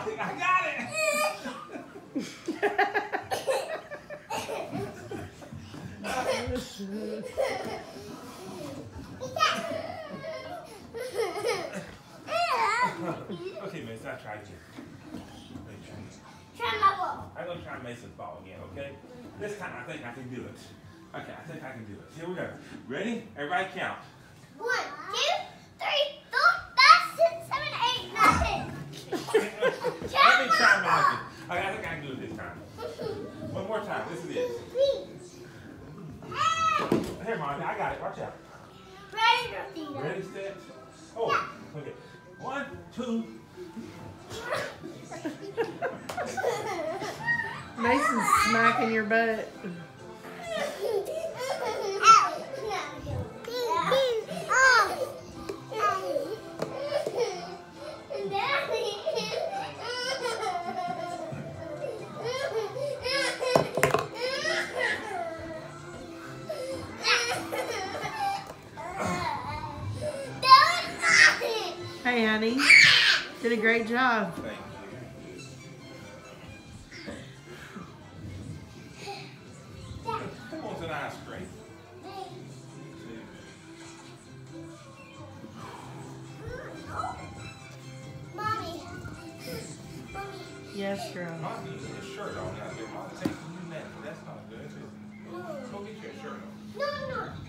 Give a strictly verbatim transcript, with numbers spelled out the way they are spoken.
I got it. Okay, Mason, I tried you. Try my ball. I'm gonna try Mason's ball again, okay? This time I think I can do it. Okay, I think I can do it. Here we go. Ready? Everybody count. One, two, three, four, five, six, seven, eight, nine, ten. Let me try mine. Okay, I think I can do it this time. One more time. This is it. Here, Monica, I got it. Watch out. Ready, Rosita? Ready, set. Oh, okay. One, two. Mason's smacking your butt. Hey, honey. Did a great job. Thank you. Who wants an ice cream? Mommy. Mommy. Yes, girl. Mommy, you get a shirt on out there. Mom's taking you that. That's not good, is it? Go get your shirt on. No, no.